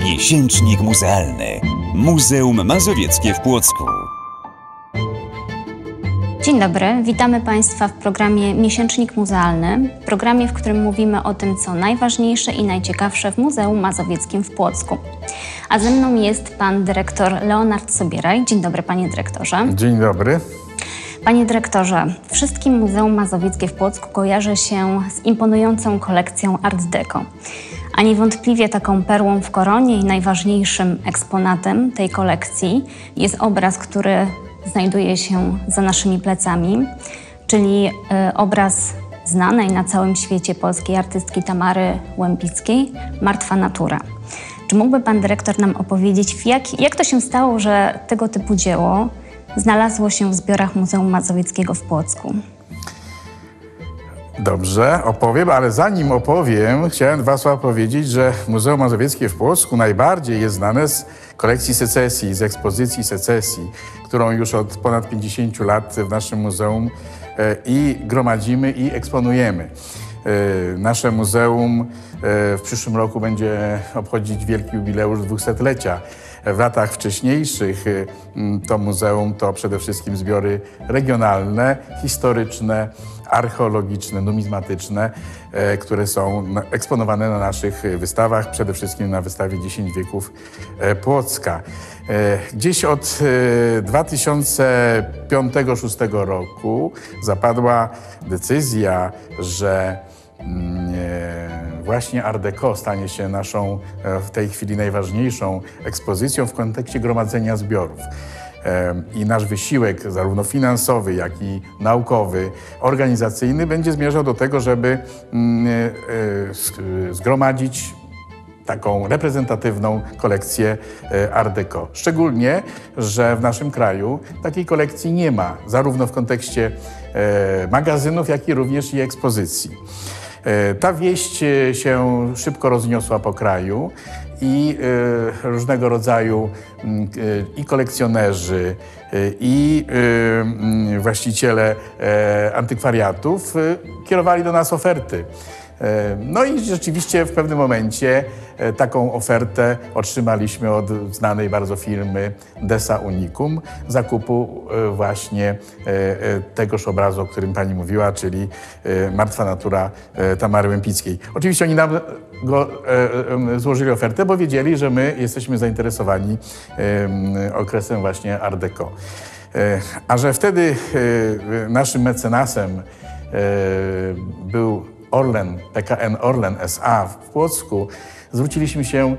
Miesięcznik muzealny. Muzeum Mazowieckie w Płocku. Dzień dobry, witamy Państwa w programie Miesięcznik Muzealny, programie, w którym mówimy o tym, co najważniejsze i najciekawsze w Muzeum Mazowieckim w Płocku. A ze mną jest pan dyrektor Leonard Sobieraj. Dzień dobry, panie dyrektorze. Dzień dobry. Panie dyrektorze, wszystkim Muzeum Mazowieckie w Płocku kojarzy się z imponującą kolekcją Art Deco. A niewątpliwie taką perłą w koronie i najważniejszym eksponatem tej kolekcji jest obraz, który znajduje się za naszymi plecami, czyli obraz znanej na całym świecie polskiej artystki Tamary Łępickiej, Martwa natura. Czy mógłby pan dyrektor nam opowiedzieć, jak to się stało, że tego typu dzieło znalazło się w zbiorach Muzeum Mazowieckiego w Płocku? Dobrze, opowiem, ale zanim opowiem, chciałem dwa słowa powiedzieć, że Muzeum Mazowieckie w Płocku najbardziej jest znane z kolekcji secesji, z ekspozycji secesji, którą już od ponad 50 lat w naszym muzeum i gromadzimy, i eksponujemy. Nasze muzeum w przyszłym roku będzie obchodzić wielki jubileusz 200-lecia. W latach wcześniejszych to muzeum to przede wszystkim zbiory regionalne, historyczne, archeologiczne, numizmatyczne, które są eksponowane na naszych wystawach, przede wszystkim na wystawie 10 wieków Płocka. Gdzieś od 2005-2006 roku zapadła decyzja, że właśnie Art Deco stanie się naszą w tej chwili najważniejszą ekspozycją w kontekście gromadzenia zbiorów. I nasz wysiłek, zarówno finansowy, jak i naukowy, organizacyjny, będzie zmierzał do tego, żeby zgromadzić taką reprezentatywną kolekcję Art Deco. Szczególnie, że w naszym kraju takiej kolekcji nie ma, zarówno w kontekście magazynów, jak i również i ekspozycji. Ta wieść się szybko rozniosła po kraju i różnego rodzaju i kolekcjonerzy, i właściciele antykwariatów kierowali do nas oferty. No i rzeczywiście w pewnym momencie taką ofertę otrzymaliśmy od znanej bardzo firmy Desa Unicum zakupu właśnie tegoż obrazu, o którym pani mówiła, czyli Martwa natura Tamary Łępickiej. Oczywiście oni nam złożyli ofertę, bo wiedzieli, że my jesteśmy zainteresowani okresem właśnie Art Deco. A że wtedy naszym mecenasem był Orlen, PKN Orlen S.A. w Płocku, zwróciliśmy się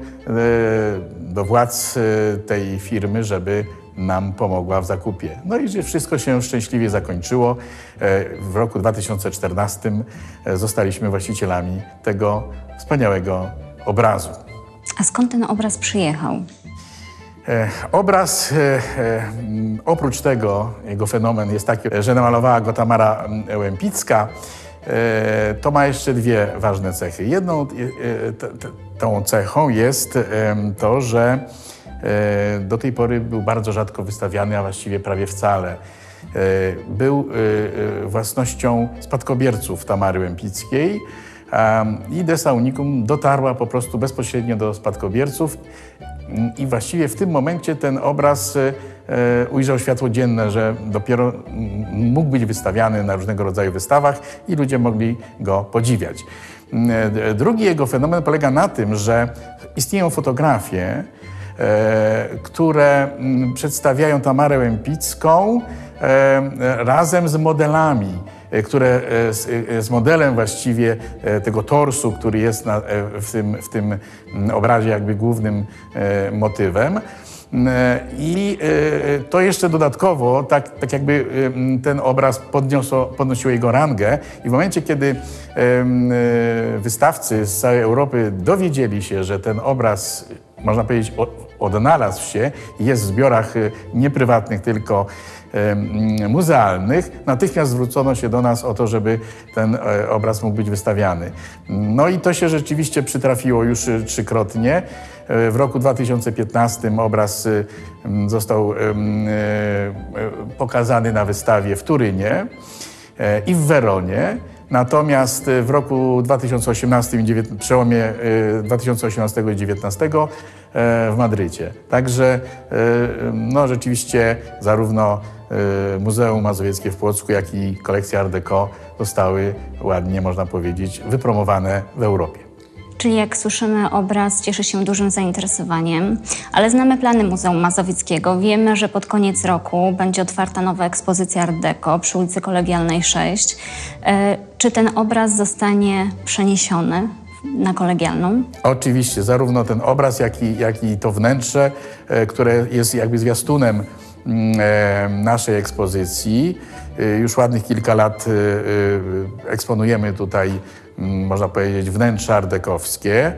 do władz tej firmy, żeby nam pomogła w zakupie. No i wszystko się szczęśliwie zakończyło. W roku 2014 zostaliśmy właścicielami tego wspaniałego obrazu. A skąd ten obraz przyjechał? Obraz, oprócz tego, jego fenomen jest taki, że namalowała go Tamara Łępicka. To ma jeszcze dwie ważne cechy. Jedną tą cechą jest to, że do tej pory był bardzo rzadko wystawiany, a właściwie prawie wcale. Był własnością spadkobierców Tamary Łępickiej i Desa Unicum dotarła po prostu bezpośrednio do spadkobierców i właściwie w tym momencie ten obraz ujrzał światło dzienne, że dopiero mógł być wystawiany na różnego rodzaju wystawach i ludzie mogli go podziwiać. Drugi jego fenomen polega na tym, że istnieją fotografie, które przedstawiają Tamarę Łępicką razem z modelami, z modelem właściwie tego torsu, który jest w tym obrazie jakby głównym motywem. I to jeszcze dodatkowo, tak jakby ten obraz podnosił jego rangę i w momencie, kiedy wystawcy z całej Europy dowiedzieli się, że ten obraz, można powiedzieć, odnalazł się i jest w zbiorach nie prywatnych, tylko muzealnych, natychmiast zwrócono się do nas o to, żeby ten obraz mógł być wystawiany. No i to się rzeczywiście przytrafiło już trzykrotnie. W roku 2015 obraz został pokazany na wystawie w Turynie i w Weronie. Natomiast w roku 2018, przełomie 2018 i 2019 w Madrycie. Także no, rzeczywiście zarówno Muzeum Mazowieckie w Płocku, jak i kolekcja Art Deco zostały ładnie, można powiedzieć, wypromowane w Europie. Czyli jak słyszymy, obraz cieszy się dużym zainteresowaniem, ale znamy plany Muzeum Mazowieckiego. Wiemy, że pod koniec roku będzie otwarta nowa ekspozycja Art Deco przy ulicy Kolegialnej 6. Czy ten obraz zostanie przeniesiony na Kolegialną? Oczywiście, zarówno ten obraz, jak i to wnętrze, które jest jakby zwiastunem naszej ekspozycji. Już ładnych kilka lat eksponujemy tutaj, można powiedzieć, wnętrze art-dekowskie.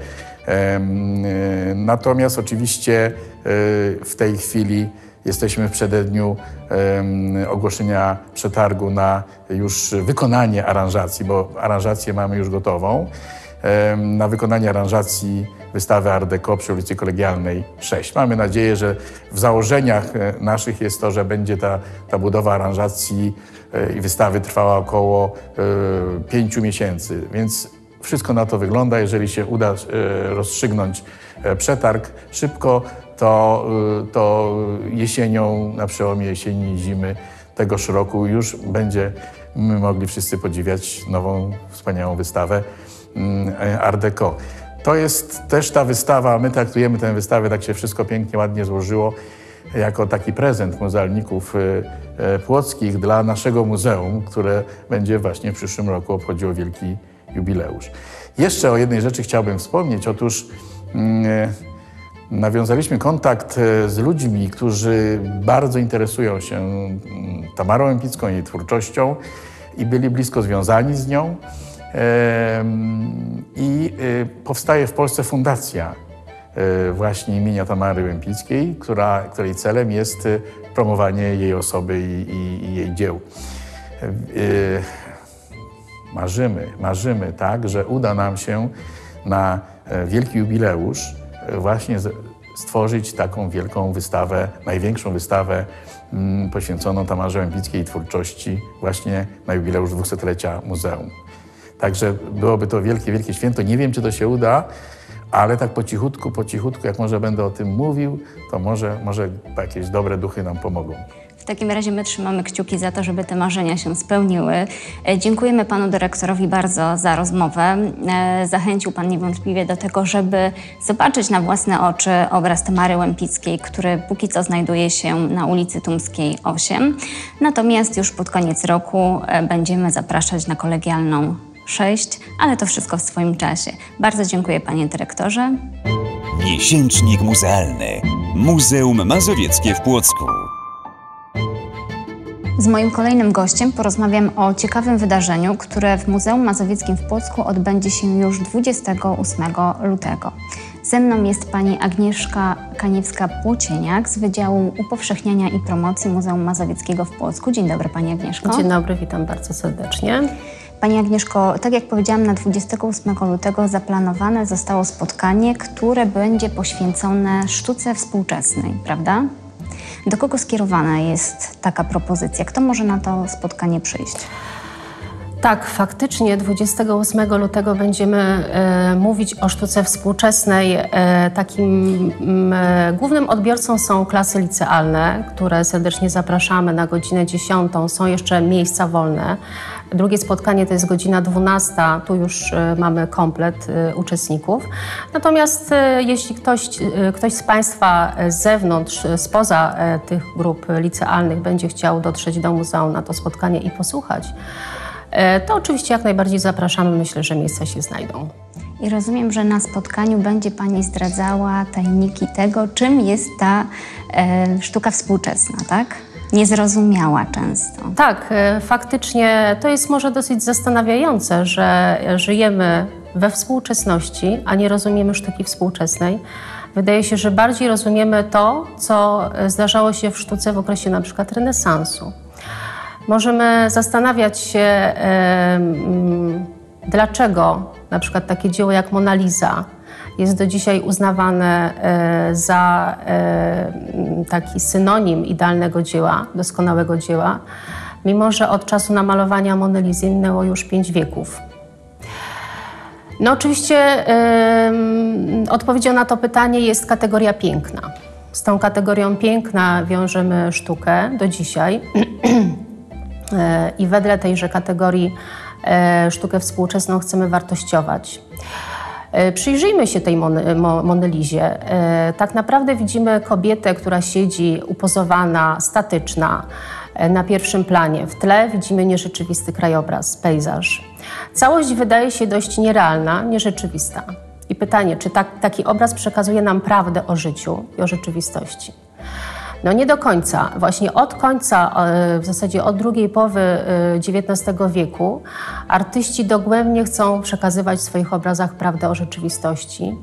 Natomiast oczywiście w tej chwili jesteśmy w przededniu ogłoszenia przetargu na już wykonanie aranżacji, bo aranżację mamy już gotową, na wykonanie aranżacji wystawy Art Deco przy ulicy Kolegialnej 6. Mamy nadzieję, że w założeniach naszych jest to, że będzie ta budowa aranżacji i wystawy trwała około 5 miesięcy, więc wszystko na to wygląda. Jeżeli się uda rozstrzygnąć przetarg szybko, to jesienią, na przełomie jesieni i zimy tegoż roku już będziemy mogli wszyscy podziwiać nową, wspaniałą wystawę Art Deco. To jest też ta wystawa, my traktujemy tę wystawę, tak się wszystko pięknie, ładnie złożyło, jako taki prezent muzealników płockich dla naszego muzeum, które będzie właśnie w przyszłym roku obchodziło wielki jubileusz. Jeszcze o jednej rzeczy chciałbym wspomnieć. Otóż nawiązaliśmy kontakt z ludźmi, którzy bardzo interesują się Tamarą Empicką i jej twórczością i byli blisko związani z nią. I powstaje w Polsce fundacja właśnie imienia Tamary Empickiej, której celem jest promowanie jej osoby i jej dzieł. Marzymy tak, że uda nam się na wielki jubileusz właśnie stworzyć taką wielką wystawę, największą wystawę poświęconą Tamarze Empickiej i twórczości właśnie na jubileusz 200-lecia muzeum. Także byłoby to wielkie, wielkie święto. Nie wiem, czy to się uda, ale tak po cichutku, jak może będę o tym mówił, to może jakieś dobre duchy nam pomogą. W takim razie my trzymamy kciuki za to, żeby te marzenia się spełniły. Dziękujemy panu dyrektorowi bardzo za rozmowę. Zachęcił pan niewątpliwie do tego, żeby zobaczyć na własne oczy obraz Tamary Empickiej, który póki co znajduje się na ulicy Tumskiej 8. Natomiast już pod koniec roku będziemy zapraszać na Kolegialną 6, ale to wszystko w swoim czasie. Bardzo dziękuję, panie dyrektorze. Miesięcznik muzealny. Muzeum Mazowieckie w Płocku. Z moim kolejnym gościem porozmawiam o ciekawym wydarzeniu, które w Muzeum Mazowieckim w Płocku odbędzie się już 28 lutego. Ze mną jest pani Agnieszka Kaniewska-Płocieniak z Wydziału Upowszechniania i Promocji Muzeum Mazowieckiego w Płocku. Dzień dobry, pani Agnieszko. Dzień dobry, witam bardzo serdecznie. Pani Agnieszko, tak jak powiedziałam, na 28 lutego zaplanowane zostało spotkanie, które będzie poświęcone sztuce współczesnej, prawda? Do kogo skierowana jest taka propozycja? Kto może na to spotkanie przyjść? Tak, faktycznie 28 lutego będziemy mówić o sztuce współczesnej. Takim głównym odbiorcą są klasy licealne, które serdecznie zapraszamy na godzinę 10. Są jeszcze miejsca wolne. Drugie spotkanie to jest godzina 12. Tu już mamy komplet uczestników. Natomiast jeśli ktoś z Państwa z zewnątrz, spoza tych grup licealnych będzie chciał dotrzeć do muzeum na to spotkanie i posłuchać, to oczywiście jak najbardziej zapraszamy. Myślę, że miejsca się znajdą. I rozumiem, że na spotkaniu będzie pani zdradzała tajniki tego, czym jest ta sztuka współczesna, tak? Niezrozumiała często. Tak, faktycznie to jest może dosyć zastanawiające, że żyjemy we współczesności, a nie rozumiemy sztuki współczesnej. Wydaje się, że bardziej rozumiemy to, co zdarzało się w sztuce w okresie na przykład renesansu. Możemy zastanawiać się, dlaczego na przykład takie dzieło jak Mona Lisa jest do dzisiaj uznawane za taki synonim idealnego dzieła, doskonałego dzieła. mimo że od czasu namalowania Mony Lisy minęło już 5 wieków. No oczywiście odpowiedzią na to pytanie jest kategoria piękna. Z tą kategorią piękna wiążemy sztukę do dzisiaj i wedle tejże kategorii sztukę współczesną chcemy wartościować. Przyjrzyjmy się tej Mony Lizie. Tak naprawdę widzimy kobietę, która siedzi upozowana, statyczna, na pierwszym planie. W tle widzimy nierzeczywisty krajobraz, pejzaż. Całość wydaje się dość nierealna, nierzeczywista. I pytanie, czy taki obraz przekazuje nam prawdę o życiu i o rzeczywistości? No nie do końca. Właśnie od końca, w zasadzie od drugiej połowy XIX wieku, artyści dogłębnie chcą przekazywać w swoich obrazach prawdę o rzeczywistości.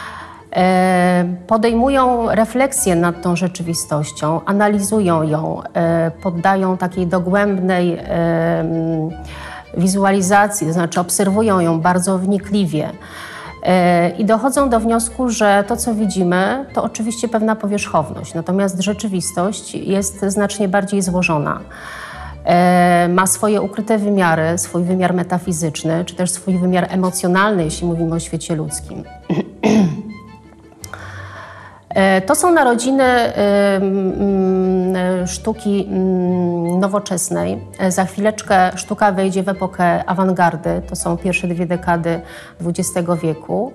Podejmują refleksję nad tą rzeczywistością, analizują ją, poddają takiej dogłębnej wizualizacji, to znaczy obserwują ją bardzo wnikliwie i dochodzą do wniosku, że to, co widzimy, to oczywiście pewna powierzchowność, natomiast rzeczywistość jest znacznie bardziej złożona. Ma swoje ukryte wymiary, swój wymiar metafizyczny, czy też swój wymiar emocjonalny, jeśli mówimy o świecie ludzkim. To są narodziny sztuki nowoczesnej. Za chwileczkę sztuka wejdzie w epokę awangardy. To są pierwsze 2 dekady XX wieku.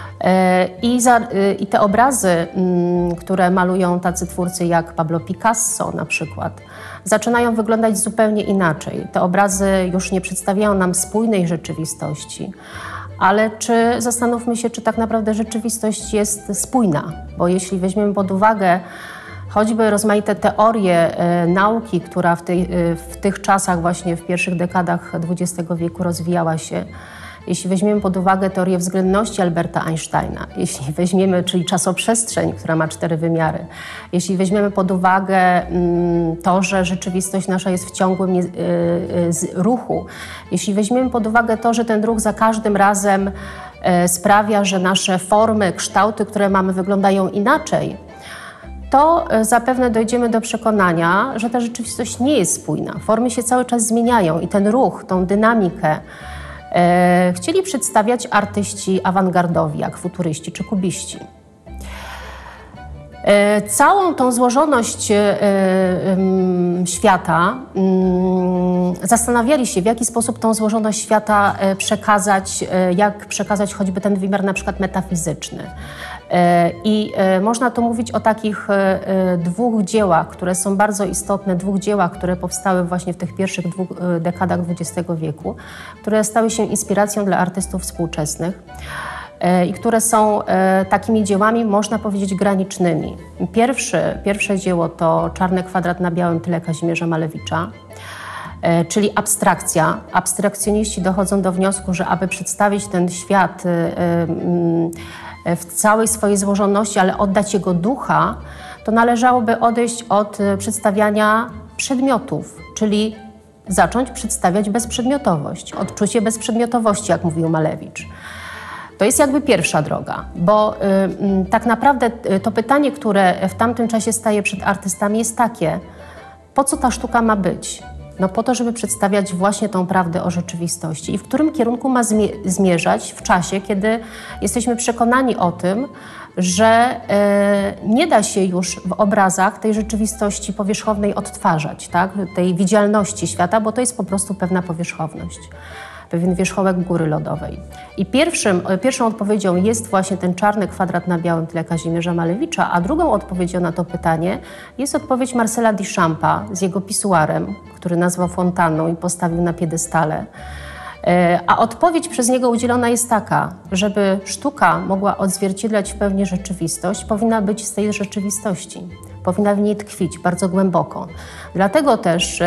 I te obrazy, które malują tacy twórcy jak Pablo Picasso na przykład, zaczynają wyglądać zupełnie inaczej. Te obrazy już nie przedstawiają nam spójnej rzeczywistości. Ale zastanówmy się, czy tak naprawdę rzeczywistość jest spójna, bo jeśli weźmiemy pod uwagę choćby rozmaite teorie nauki, która w tych czasach, właśnie w pierwszych dekadach XX wieku rozwijała się, jeśli weźmiemy pod uwagę teorię względności Alberta Einsteina, jeśli weźmiemy, czyli czasoprzestrzeń, która ma 4 wymiary, jeśli weźmiemy pod uwagę to, że rzeczywistość nasza jest w ciągłym ruchu, jeśli weźmiemy pod uwagę to, że ten ruch za każdym razem sprawia, że nasze formy, kształty, które mamy, wyglądają inaczej, to zapewne dojdziemy do przekonania, że ta rzeczywistość nie jest spójna. Formy się cały czas zmieniają i ten ruch, tą dynamikę chcieli przedstawiać artyści awangardowi, jak futuryści czy kubiści. Całą tą złożoność świata zastanawiali się, w jaki sposób tą złożoność świata przekazać, jak przekazać choćby ten wymiar na przykład metafizyczny. I można tu mówić o takich 2 dziełach, które są bardzo istotne, 2 dziełach, które powstały właśnie w tych pierwszych 2 dekadach XX wieku, które stały się inspiracją dla artystów współczesnych i które są takimi dziełami, można powiedzieć, granicznymi. Pierwsze dzieło to Czarny kwadrat na białym tle Kazimierza Malewicza, czyli abstrakcja. Abstrakcjoniści dochodzą do wniosku, że aby przedstawić ten świat w całej swojej złożoności, ale oddać jego ducha, to należałoby odejść od przedstawiania przedmiotów, czyli zacząć przedstawiać bezprzedmiotowość, odczucie bezprzedmiotowości, jak mówił Malewicz. To jest jakby pierwsza droga, bo tak naprawdę to pytanie, które w tamtym czasie staje przed artystami, jest takie: po co ta sztuka ma być? No po to, żeby przedstawiać właśnie tą prawdę o rzeczywistości i w którym kierunku ma zmierzać w czasie, kiedy jesteśmy przekonani o tym, że nie da się już w obrazach tej rzeczywistości powierzchownej odtwarzać, tak? Tej widzialności świata, bo to jest po prostu pewna powierzchowność, pewien wierzchołek góry lodowej. I pierwszą odpowiedzią jest właśnie ten Czarny kwadrat na białym tle Kazimierza Malewicza, a drugą odpowiedzią na to pytanie jest odpowiedź Marcela Duchampa z jego pisuarem, który nazwał fontanną i postawił na piedestale. A odpowiedź przez niego udzielona jest taka: żeby sztuka mogła odzwierciedlać w pełni rzeczywistość, powinna być z tej rzeczywistości, powinna w niej tkwić bardzo głęboko. Dlatego też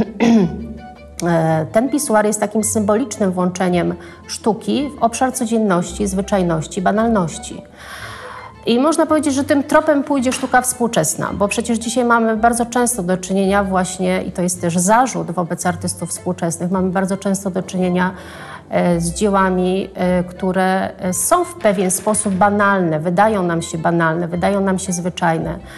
ten pisuar jest takim symbolicznym włączeniem sztuki w obszar codzienności, zwyczajności, banalności. I można powiedzieć, że tym tropem pójdzie sztuka współczesna, bo przecież dzisiaj mamy bardzo często do czynienia właśnie, i to jest też zarzut wobec artystów współczesnych, mamy bardzo często do czynienia z dziełami, które są w pewien sposób banalne, wydają nam się zwyczajne.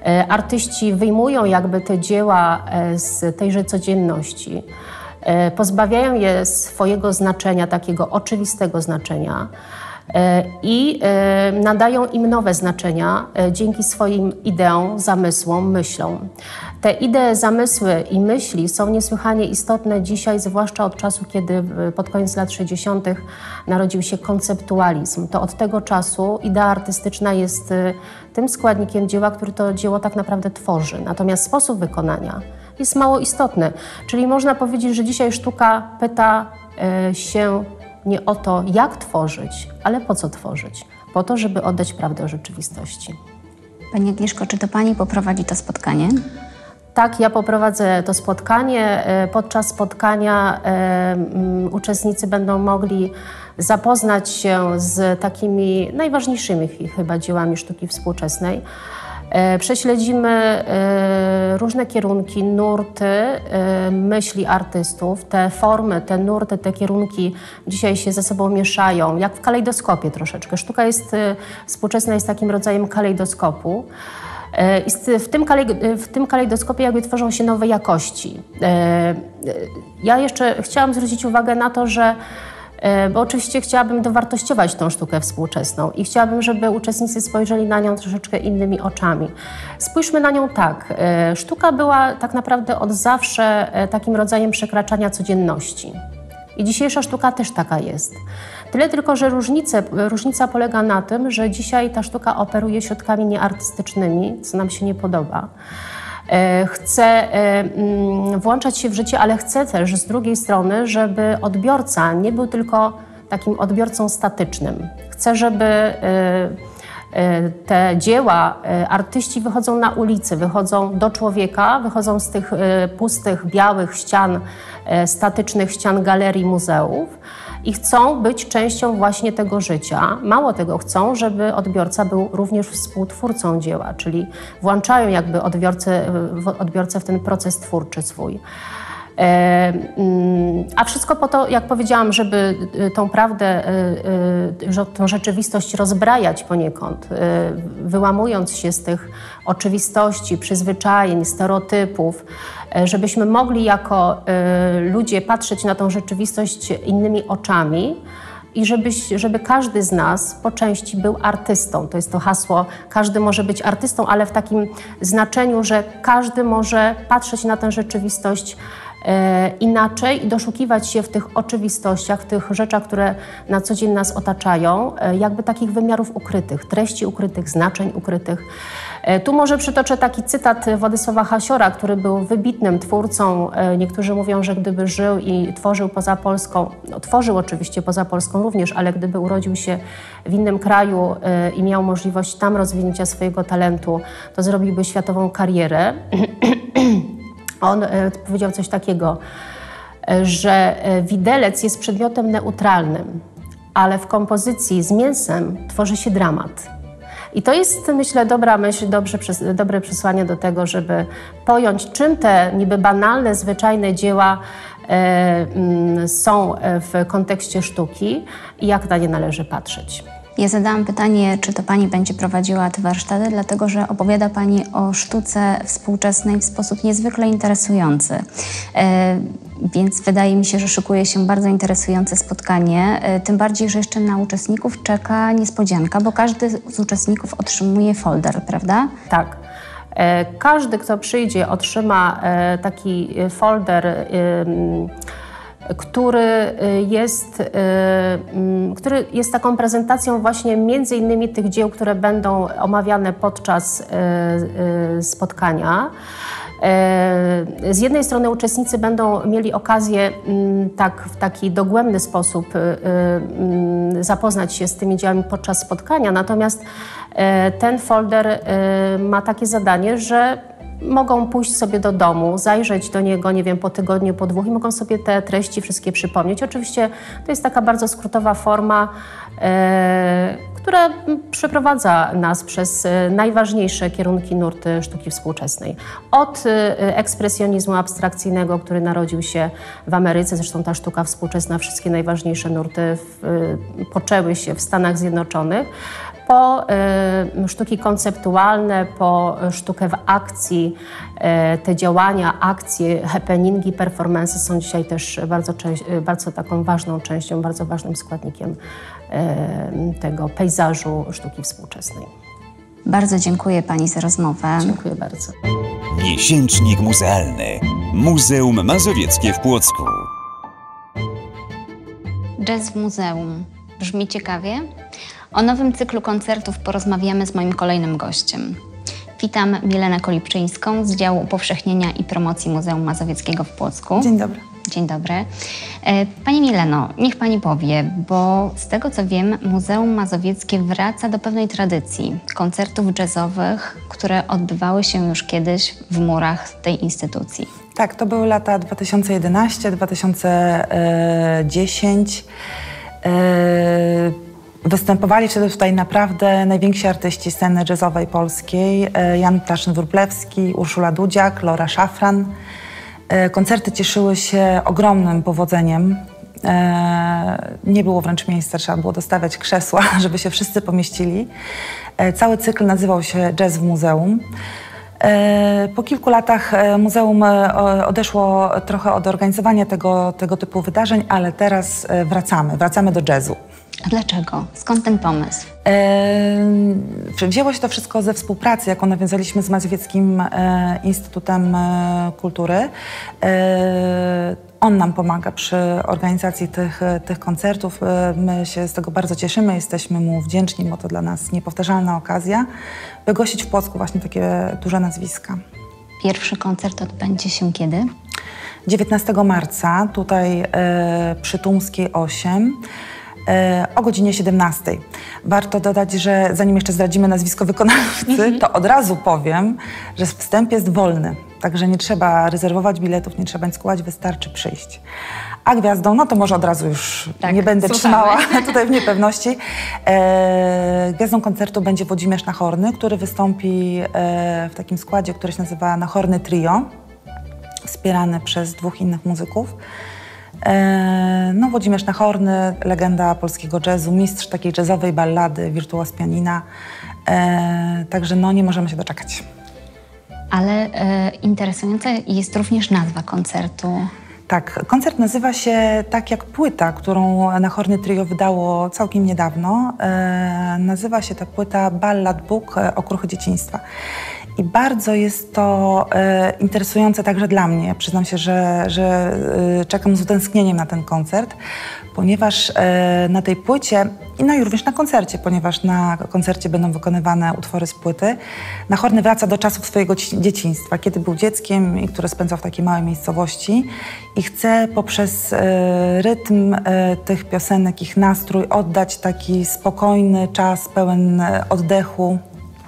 Artyści wyjmują jakby te dzieła z tejże codzienności, pozbawiają je swojego znaczenia, takiego oczywistego znaczenia i nadają im nowe znaczenia dzięki swoim ideom, zamysłom, myślom. Te idee, zamysły i myśli są niesłychanie istotne dzisiaj, zwłaszcza od czasu, kiedy pod koniec lat 60. narodził się konceptualizm. To od tego czasu idea artystyczna jest tym składnikiem dzieła, który to dzieło tak naprawdę tworzy. Natomiast sposób wykonania jest mało istotny. Czyli można powiedzieć, że dzisiaj sztuka pyta się nie o to, jak tworzyć, ale po co tworzyć? Po to, żeby oddać prawdę o rzeczywistości. Pani Agnieszko, czy to Pani poprowadzi to spotkanie? Tak, ja poprowadzę to spotkanie. Podczas spotkania uczestnicy będą mogli zapoznać się z takimi najważniejszymi chyba dziełami sztuki współczesnej. Prześledzimy różne kierunki, nurty myśli artystów. Te formy, te nurty, te kierunki dzisiaj się ze sobą mieszają, jak w kalejdoskopie troszeczkę. Sztuka współczesna jest takim rodzajem kalejdoskopu. I w tym kalejdoskopie jakby tworzą się nowe jakości. Ja jeszcze chciałam zwrócić uwagę na to, że bo oczywiście chciałabym dowartościować tą sztukę współczesną i chciałabym, żeby uczestnicy spojrzeli na nią troszeczkę innymi oczami. Spójrzmy na nią tak. Sztuka była tak naprawdę od zawsze takim rodzajem przekraczania codzienności. I dzisiejsza sztuka też taka jest. Tyle tylko, że różnica polega na tym, że dzisiaj ta sztuka operuje środkami nieartystycznymi, co nam się nie podoba. Chce włączać się w życie, ale chce też z drugiej strony, żeby odbiorca nie był tylko takim odbiorcą statycznym. Chce, żeby te dzieła, artyści wychodzą na ulicy, wychodzą do człowieka, wychodzą z tych pustych, białych ścian, statycznych ścian galerii, muzeów i chcą być częścią właśnie tego życia. Mało tego, chcą, żeby odbiorca był również współtwórcą dzieła, czyli włączają jakby odbiorcę w ten proces twórczy swój. A wszystko po to, jak powiedziałam, żeby tą prawdę, tą rzeczywistość rozbrajać poniekąd, wyłamując się z tych oczywistości, przyzwyczajeń, stereotypów, żebyśmy mogli jako ludzie patrzeć na tą rzeczywistość innymi oczami i żeby każdy z nas po części był artystą. To jest to hasło, każdy może być artystą, ale w takim znaczeniu, że każdy może patrzeć na tę rzeczywistość inaczej i doszukiwać się w tych oczywistościach, w tych rzeczach, które na co dzień nas otaczają, jakby takich wymiarów ukrytych, treści ukrytych, znaczeń ukrytych. Tu może przytoczę taki cytat Władysława Hasiora, który był wybitnym twórcą. Niektórzy mówią, że gdyby żył i tworzył poza Polską, no, tworzył oczywiście poza Polską również, ale gdyby urodził się w innym kraju i miał możliwość tam rozwinięcia swojego talentu, to zrobiłby światową karierę. On powiedział coś takiego, że widelec jest przedmiotem neutralnym, ale w kompozycji z mięsem tworzy się dramat. I to jest, myślę, dobra myśl, dobre przesłanie do tego, żeby pojąć, czym te niby banalne, zwyczajne dzieła są w kontekście sztuki i jak na nie należy patrzeć. Ja zadałam pytanie, czy to Pani będzie prowadziła te warsztaty, dlatego że opowiada Pani o sztuce współczesnej w sposób niezwykle interesujący. Więc wydaje mi się, że szykuje się bardzo interesujące spotkanie, tym bardziej, że jeszcze na uczestników czeka niespodzianka, bo każdy z uczestników otrzymuje folder, prawda? Tak. Każdy, kto przyjdzie, otrzyma taki folder, który jest taką prezentacją właśnie między innymi tych dzieł, które będą omawiane podczas spotkania. Z jednej strony uczestnicy będą mieli okazję w taki dogłębny sposób zapoznać się z tymi dziełami podczas spotkania, natomiast ten folder ma takie zadanie, że mogą pójść sobie do domu, zajrzeć do niego, nie wiem, po tygodniu, po dwóch i mogą sobie te treści wszystkie przypomnieć. Oczywiście to jest taka bardzo skrótowa forma, która przeprowadza nas przez najważniejsze kierunki, nurty sztuki współczesnej. Od ekspresjonizmu abstrakcyjnego, który narodził się w Ameryce, zresztą ta sztuka współczesna, wszystkie najważniejsze nurty poczęły się w Stanach Zjednoczonych, Po sztuki konceptualne, po sztukę w akcji, te działania, akcje, happeningi, performance są dzisiaj też bardzo taką ważną częścią, bardzo ważnym składnikiem tego pejzażu sztuki współczesnej. Bardzo dziękuję Pani za rozmowę. Dziękuję bardzo. Miesięcznik muzealny. Muzeum Mazowieckie w Płocku. Jazz w muzeum. Brzmi ciekawie? O nowym cyklu koncertów porozmawiamy z moim kolejnym gościem. Witam Milenę Kolipczyńską z działu upowszechnienia i promocji Muzeum Mazowieckiego w Płocku. Dzień dobry. Dzień dobry. Pani Mileno, niech Pani powie, bo z tego co wiem, Muzeum Mazowieckie wraca do pewnej tradycji koncertów jazzowych, które odbywały się już kiedyś w murach tej instytucji. Tak, to były lata 2011-2010. Występowali wtedy tutaj naprawdę najwięksi artyści sceny jazzowej polskiej. Jan Ptaszyn-Wróblewski, Urszula Dudziak, Laura Szafran. Koncerty cieszyły się ogromnym powodzeniem. Nie było wręcz miejsca, trzeba było dostawiać krzesła, żeby się wszyscy pomieścili. Cały cykl nazywał się Jazz w Muzeum. Po kilku latach muzeum odeszło trochę od organizowania tego typu wydarzeń, ale teraz wracamy do jazzu. A dlaczego? Skąd ten pomysł? Wzięło się to wszystko ze współpracy, jaką nawiązaliśmy z Mazowieckim Instytutem Kultury. On nam pomaga przy organizacji tych koncertów. My się z tego bardzo cieszymy, jesteśmy mu wdzięczni, bo to dla nas niepowtarzalna okazja, by gościć w Płocku właśnie takie duże nazwiska. Pierwszy koncert odbędzie się kiedy? 19 marca, tutaj przy Tumskiej 8. O godzinie 17. Warto dodać, że zanim jeszcze zdradzimy nazwisko wykonawcy, to od razu powiem, że wstęp jest wolny. Także nie trzeba rezerwować biletów, nie trzeba nic kupować, wystarczy przyjść. A gwiazdą, no to może od razu już nie będę trzymała tutaj w niepewności. Gwiazdą koncertu będzie Włodzimierz Nachorny, który wystąpi w takim składzie, który się nazywa Nachorny Trio, wspierany przez 2 innych muzyków. No, Włodzimierz Nachorny, legenda polskiego jazzu, mistrz takiej jazzowej ballady, wirtuoz pianina. Także no, nie możemy się doczekać. Ale interesująca jest również nazwa koncertu. Tak, koncert nazywa się tak jak płyta, którą Nachorny Trio wydało całkiem niedawno. Nazywa się ta płyta Ballad Book, Okruchy dzieciństwa. I bardzo jest to interesujące także dla mnie. Przyznam się, że czekam z utęsknieniem na ten koncert, ponieważ na tej płycie, no i również na koncercie, ponieważ na koncercie będą wykonywane utwory z płyty, Nachorny wraca do czasów swojego dzieciństwa, kiedy był dzieckiem i które spędzał w takiej małej miejscowości i chce poprzez rytm tych piosenek, ich nastrój oddać taki spokojny czas, pełen oddechu,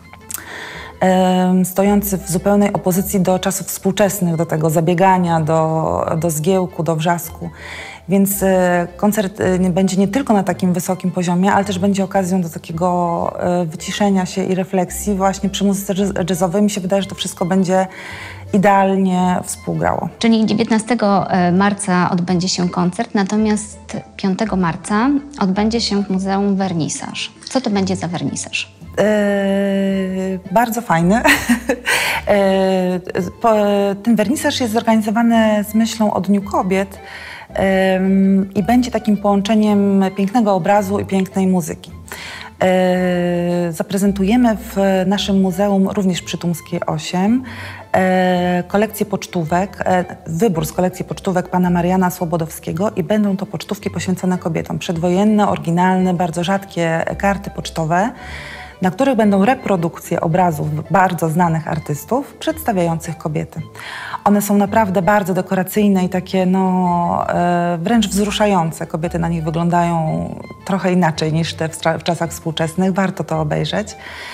stojący w zupełnej opozycji do czasów współczesnych, do tego zabiegania, do zgiełku, do wrzasku. Więc koncert będzie nie tylko na takim wysokim poziomie, ale też będzie okazją do takiego wyciszenia się i refleksji właśnie przy muzyce jazzowej. Mi się wydaje, że to wszystko będzie idealnie współgrało. Czyli 19 marca odbędzie się koncert, natomiast 5 marca odbędzie się w muzeum wernisaż. Co to będzie za wernisaż? Bardzo fajny. Ten wernisaż jest zorganizowany z myślą o Dniu Kobiet i będzie takim połączeniem pięknego obrazu i pięknej muzyki. Zaprezentujemy w naszym muzeum, również przy Tumskiej 8, kolekcję pocztówek, wybór z kolekcji pocztówek pana Mariana Słobodowskiego i będą to pocztówki poświęcone kobietom. Przedwojenne, oryginalne, bardzo rzadkie karty pocztowe, na których będą reprodukcje obrazów bardzo znanych artystów przedstawiających kobiety. One są naprawdę bardzo dekoracyjne i takie wręcz wzruszające. Kobiety na nich wyglądają trochę inaczej niż te w czasach współczesnych. Warto to obejrzeć.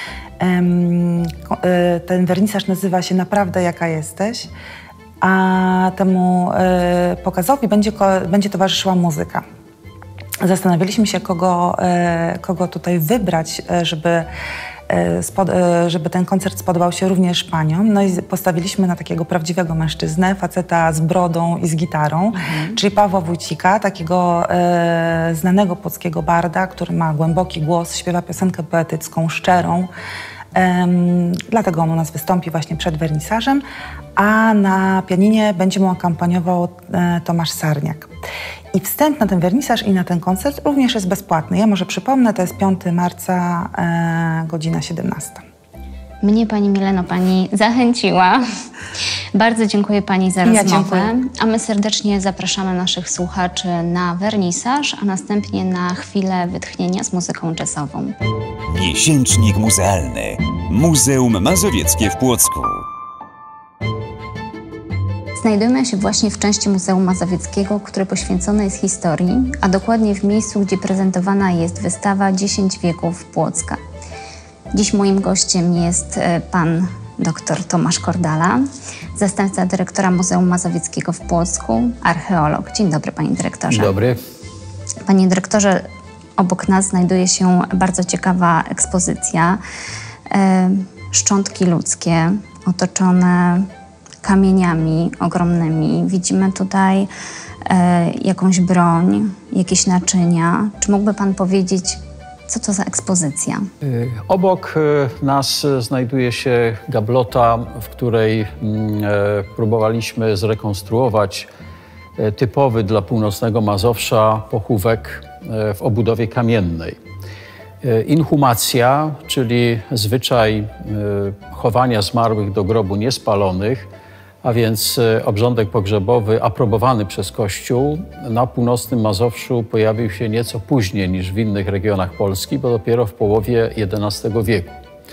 Ten wernisaż nazywa się Naprawdę jaka jesteś, a temu pokazowi będzie towarzyszyła muzyka. Zastanawialiśmy się, kogo tutaj wybrać, żeby żeby ten koncert spodobał się również paniom. No i postawiliśmy na takiego prawdziwego mężczyznę, faceta z brodą i z gitarą, czyli Pawła Wójcika, takiego znanego płockiego barda, który ma głęboki głos, śpiewa piosenkę poetycką, szczerą. Dlatego on u nas wystąpi właśnie przed wernisażem, a na pianinie będzie mu akompaniował Tomasz Sarniak. I wstęp na ten wernisaż i na ten koncert również jest bezpłatny. Ja może przypomnę, to jest 5 marca, godzina 17. Mnie, Pani Mileno, Pani zachęciła. Bardzo dziękuję Pani za rozmowę. Dziękuję. A my serdecznie zapraszamy naszych słuchaczy na wernisaż, a następnie na chwilę wytchnienia z muzyką jazzową. Miesięcznik muzealny. Muzeum Mazowieckie w Płocku. Znajdujemy się właśnie w części Muzeum Mazowieckiego, które poświęcone jest historii, a dokładnie w miejscu, gdzie prezentowana jest wystawa 10 wieków Płocka. Dziś moim gościem jest pan dr Tomasz Kordala, zastępca dyrektora Muzeum Mazowieckiego w Płocku, archeolog. Dzień dobry, panie dyrektorze. Dzień dobry. Panie dyrektorze, obok nas znajduje się bardzo ciekawa ekspozycja. Szczątki ludzkie otoczone kamieniami ogromnymi. Widzimy tutaj jakąś broń, jakieś naczynia. Czy mógłby pan powiedzieć, co to za ekspozycja? Obok nas znajduje się gablota, w której próbowaliśmy zrekonstruować typowy dla północnego Mazowsza pochówek w obudowie kamiennej. Inhumacja, czyli zwyczaj chowania zmarłych do grobu niespalonych, a więc obrządek pogrzebowy aprobowany przez Kościół, na północnym Mazowszu pojawił się nieco później niż w innych regionach Polski, bo dopiero w połowie XI wieku.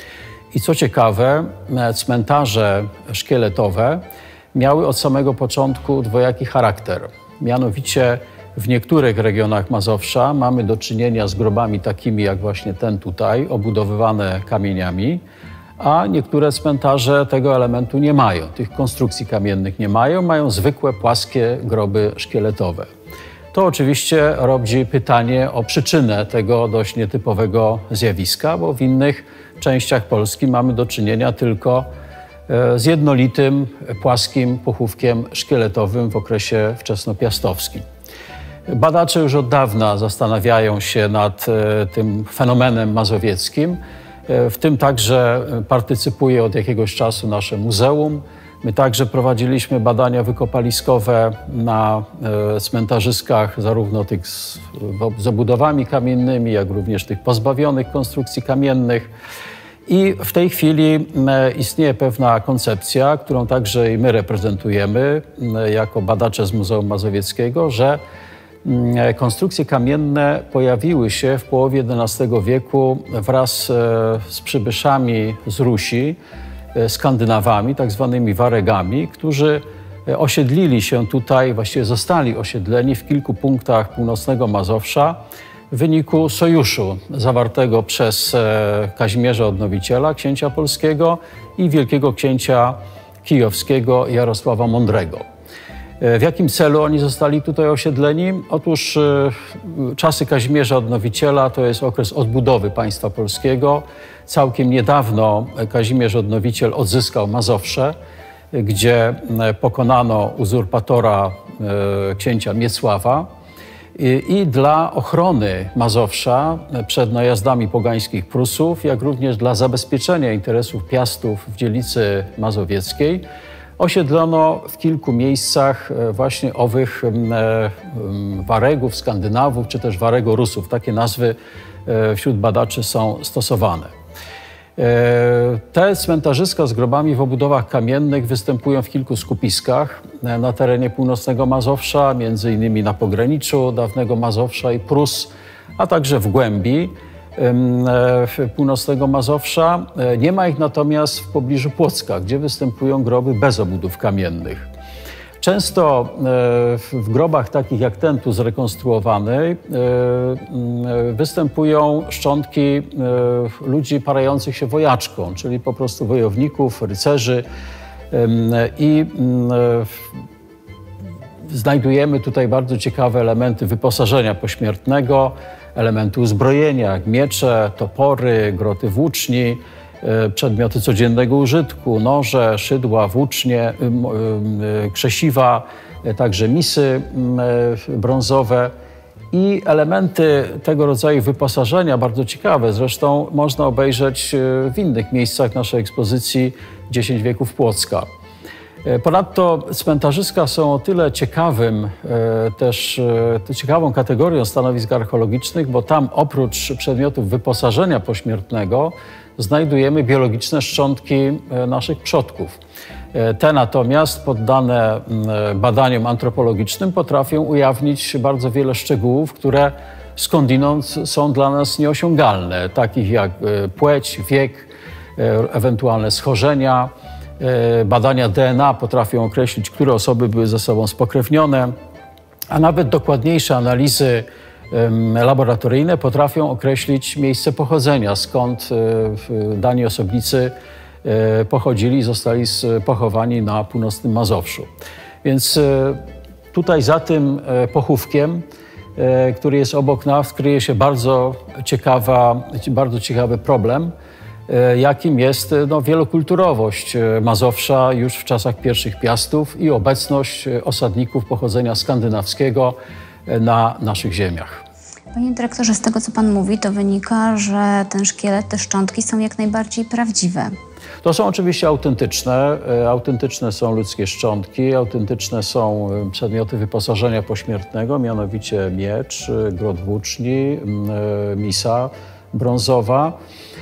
I co ciekawe, cmentarze szkieletowe miały od samego początku dwojaki charakter. Mianowicie w niektórych regionach Mazowsza mamy do czynienia z grobami takimi jak właśnie ten tutaj, obudowywane kamieniami, a niektóre cmentarze tego elementu nie mają, tych konstrukcji kamiennych nie mają, mają zwykłe, płaskie groby szkieletowe. To oczywiście rodzi pytanie o przyczynę tego dość nietypowego zjawiska, bo w innych częściach Polski mamy do czynienia tylko z jednolitym, płaskim pochówkiem szkieletowym w okresie wczesnopiastowskim. Badacze już od dawna zastanawiają się nad tym fenomenem mazowieckim. W tym także partycypuje od jakiegoś czasu nasze muzeum. My także prowadziliśmy badania wykopaliskowe na cmentarzyskach, zarówno tych z obudowami kamiennymi, jak również tych pozbawionych konstrukcji kamiennych. I w tej chwili istnieje pewna koncepcja, którą także i my reprezentujemy jako badacze z Muzeum Mazowieckiego, że konstrukcje kamienne pojawiły się w połowie XI wieku wraz z przybyszami z Rusi, Skandynawami, tak zwanymi Waregami, którzy osiedlili się tutaj, właściwie zostali osiedleni w kilku punktach północnego Mazowsza w wyniku sojuszu zawartego przez Kazimierza Odnowiciela, księcia polskiego, i wielkiego księcia kijowskiego Jarosława Mądrego. W jakim celu oni zostali tutaj osiedleni? Otóż czasy Kazimierza Odnowiciela to jest okres odbudowy państwa polskiego. Całkiem niedawno Kazimierz Odnowiciel odzyskał Mazowsze, gdzie pokonano uzurpatora księcia Miecława. I dla ochrony Mazowsza przed najazdami pogańskich Prusów, jak również dla zabezpieczenia interesów Piastów w dzielnicy mazowieckiej, osiedlono w kilku miejscach właśnie owych Waregów, Skandynawów, czy też Waregorusów. Takie nazwy wśród badaczy są stosowane. Te cmentarzyska z grobami w obudowach kamiennych występują w kilku skupiskach na terenie północnego Mazowsza, między innymi na pograniczu dawnego Mazowsza i Prus, a także w głębi północnego Mazowsza. Nie ma ich natomiast w pobliżu Płocka, gdzie występują groby bez obudów kamiennych. Często w grobach takich jak ten tu zrekonstruowany występują szczątki ludzi parających się wojaczką, czyli po prostu wojowników, rycerzy, i znajdujemy tutaj bardzo ciekawe elementy wyposażenia pośmiertnego. elementy uzbrojenia, jak miecze, topory, groty włóczni, przedmioty codziennego użytku, noże, szydła, włócznie, krzesiwa, także misy brązowe i elementy tego rodzaju wyposażenia, bardzo ciekawe, zresztą można obejrzeć w innych miejscach naszej ekspozycji 10 wieków Płocka. Ponadto cmentarzyska są o tyle ciekawą kategorią stanowisk archeologicznych, bo tam oprócz przedmiotów wyposażenia pośmiertnego znajdujemy biologiczne szczątki naszych przodków. Te natomiast poddane badaniom antropologicznym potrafią ujawnić bardzo wiele szczegółów, które skądinąd są dla nas nieosiągalne, takich jak płeć, wiek, ewentualne schorzenia. Badania DNA potrafią określić, które osoby były ze sobą spokrewnione, a nawet dokładniejsze analizy laboratoryjne potrafią określić miejsce pochodzenia, skąd dani osobnicy pochodzili i zostali pochowani na północnym Mazowszu. Więc tutaj za tym pochówkiem, który jest obok nas, kryje się bardzo ciekawy problem, jakim jest wielokulturowość Mazowsza już w czasach pierwszych Piastów i obecność osadników pochodzenia skandynawskiego na naszych ziemiach. Panie dyrektorze, z tego co pan mówi, to wynika, że ten szkielet, te szczątki są jak najbardziej prawdziwe. To są oczywiście autentyczne. Autentyczne są ludzkie szczątki, autentyczne są przedmioty wyposażenia pośmiertnego, mianowicie miecz, grot włóczni, misa brązowa.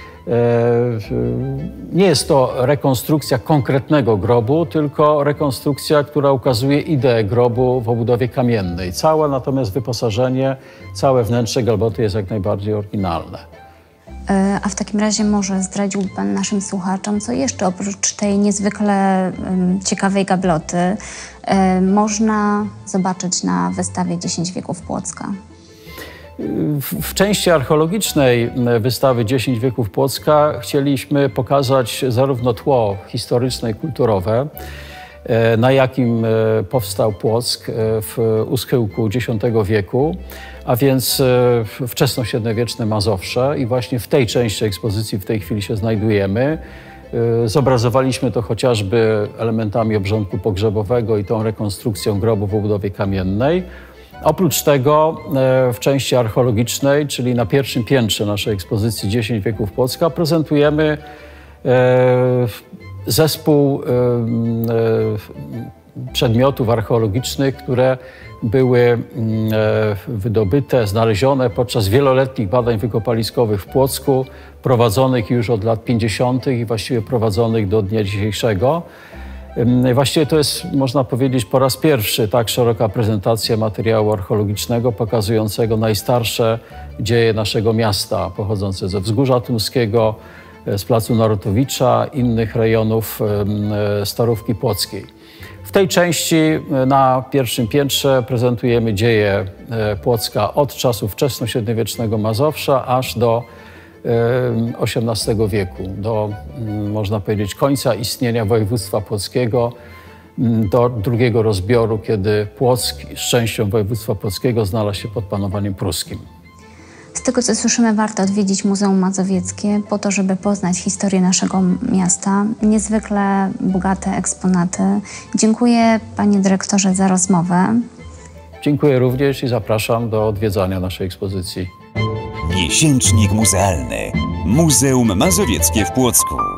Nie jest to rekonstrukcja konkretnego grobu, tylko rekonstrukcja, która ukazuje ideę grobu w obudowie kamiennej. Całe natomiast wyposażenie, całe wnętrze galboty jest jak najbardziej oryginalne. A w takim razie może zdradziłby pan naszym słuchaczom, co jeszcze oprócz tej niezwykle ciekawej gabloty można zobaczyć na wystawie 10 wieków Płocka? W części archeologicznej wystawy 10 wieków Płocka chcieliśmy pokazać zarówno tło historyczne i kulturowe, na jakim powstał Płock w úschyłku X wieku, a więc wczesnośredniowieczne Mazowsze i właśnie w tej części ekspozycji w tej chwili się znajdujemy. Zobrazowaliśmy to chociażby elementami obrządku pogrzebowego i tą rekonstrukcją grobu w obudowie kamiennej. Oprócz tego w części archeologicznej, czyli na pierwszym piętrze naszej ekspozycji 10 wieków Płocka, prezentujemy zespół przedmiotów archeologicznych, które były wydobyte, znalezione podczas wieloletnich badań wykopaliskowych w Płocku, prowadzonych już od lat 50. i właściwie prowadzonych do dnia dzisiejszego. Właściwie to jest, można powiedzieć, po raz pierwszy tak szeroka prezentacja materiału archeologicznego pokazującego najstarsze dzieje naszego miasta, pochodzące ze Wzgórza Tumskiego, z Placu Narutowicza, innych rejonów Starówki Płockiej. W tej części na pierwszym piętrze prezentujemy dzieje Płocka od czasów wczesnośredniowiecznego Mazowsza aż do XVIII wieku, do, można powiedzieć, końca istnienia województwa płockiego, do drugiego rozbioru, kiedy Płock z częścią województwa płockiego znalazł się pod panowaniem pruskim. Z tego, co słyszymy, warto odwiedzić Muzeum Mazowieckie po to, żeby poznać historię naszego miasta. Niezwykle bogate eksponaty. Dziękuję, panie dyrektorze, za rozmowę. Dziękuję również i zapraszam do odwiedzania naszej ekspozycji. Miesięcznik muzealny. Muzeum Mazowieckie w Płocku.